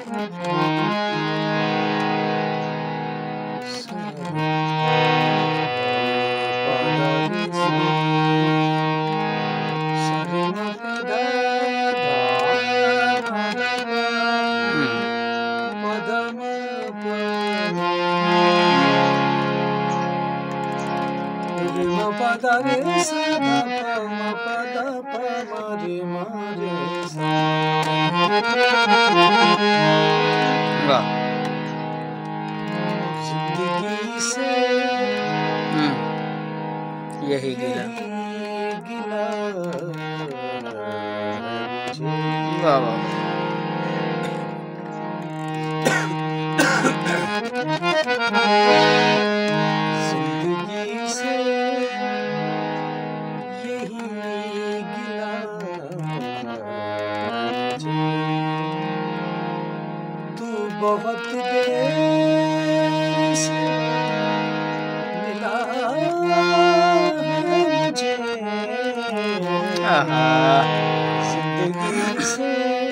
जिंदगी से यही गिला वाह वाह जिंदगी से यही गिला तू बहुत देर से मिला मुझे जिंदगी से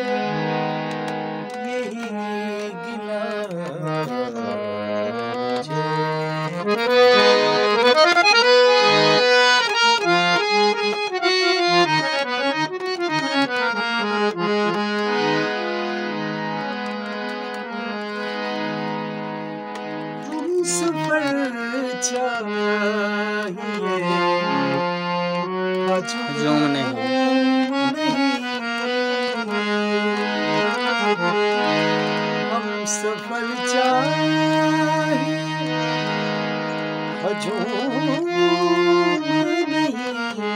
यही गिला सफर चाहिए हजूम नहीं हम सफर चाहिए हजूम नहीं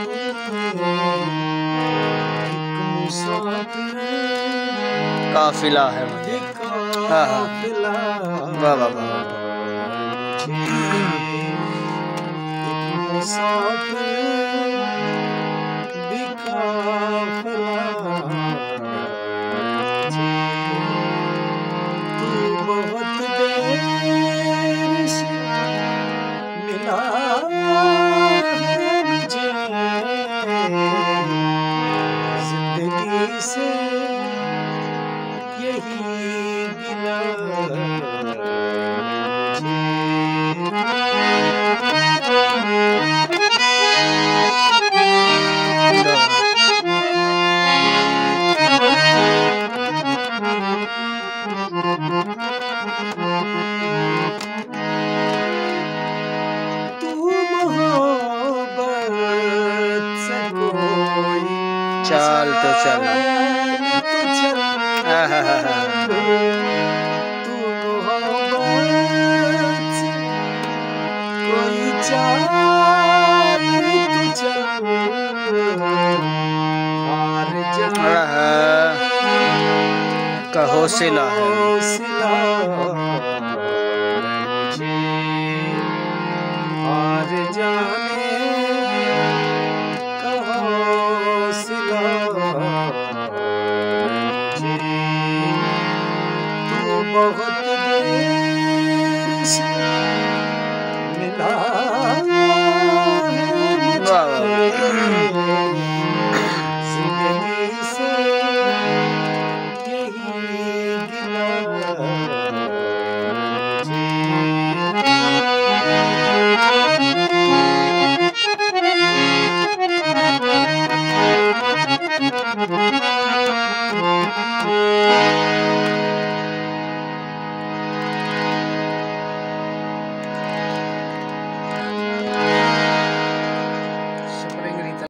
मुसाफिर काफिला है मुझे काफिला वाह वाह वाह तू बहुत देर से मिला मुझे जिंदगी से यही गिला चाल तो चल तू मोहब्बत से कोई चाल तो चल हार जा का हौसला है हौसला हार जाने का हौसला तू बहुत